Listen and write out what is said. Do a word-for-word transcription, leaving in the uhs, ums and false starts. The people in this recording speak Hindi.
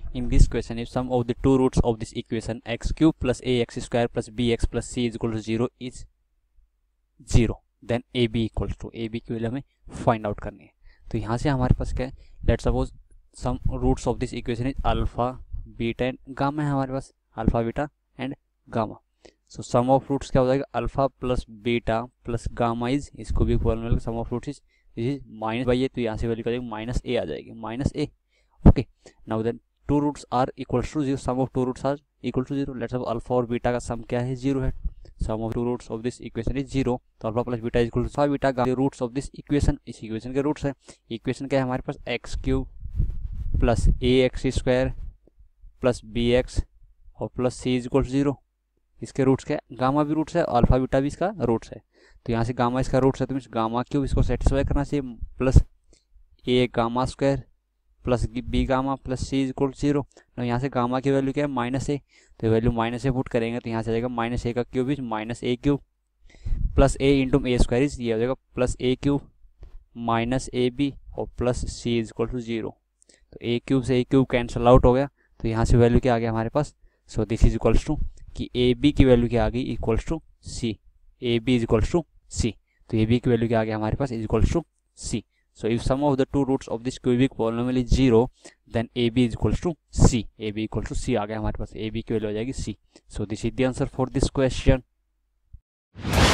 in this question, if sum of the two roots of this equation x cube plus ax square plus bx plus c is equal to zero is zero, then ab equals to, ab की वैल्यू हमें फाइंड आउट करनी है। तो यहाँ से हमारे पास क्या है, let's suppose some roots of this equation is alpha beta and gamma है हमारे पास, alpha beta and gamma. So sum of roots क्या हो जाएगा, alpha plus beta plus gamma is, इसको भी polynomial sum of roots is this is minus by a, तो यहाँ से वैल्यू क्या जाएगी माइनस ए आ जाएगी, minus A. Okay, now then two roots are equal to zero, sum of two roots are equal to zero. Let's suppose alpha और बीटा का सम क्या है, जीरो है, sum of two roots of this equation is zero, तो alpha plus beta is equal to alpha beta gamma roots of this equation, इस इक्वेशन के रूट्स है। इक्वेशन क्या है हमारे पास, एक्स क्यूब प्लस ए x square plus B x और plus C is equal to zero, इसके रूट्स क्या है, गामा भी रूट्स है और अल्फा बीटा भी इसका रूट्स है। तो यहाँ से गामा इसका रूट्स है, तो मीन्स गामा क्यूब इसको सेटिस्फाई करना चाहिए, plus A gamma square plus B gamma plus C is equal zero. तो यहाँ से गामा की वैल्यू क्या है, माइनस ए, तो वैल्यू माइनस ए पुट करेंगे तो यहाँ से आ जाएगा माइनस ए का cube is minus A cube plus A into A square is, ये हो जाएगा plus A cube minus A B और plus C is equal to zero. तो ए क्यूब से ए क्यूब कैंसल आउट हो गया, तो यहाँ से वैल्यू क्या आ गया हमारे पास, so this is equals to कि ए बी की वैल्यू क्या आ गई, equals to C, A B is equals to C. तो ए बी की वैल्यू क्या आ गया हमारे पास, is equals to C. So if sum of the two roots of this cubic polynomial is zero, then A B is equals to C. A B equals to C आ गया हमारे पास, A B की वैल्यू हो जाएगी C. So this is the answer for this question.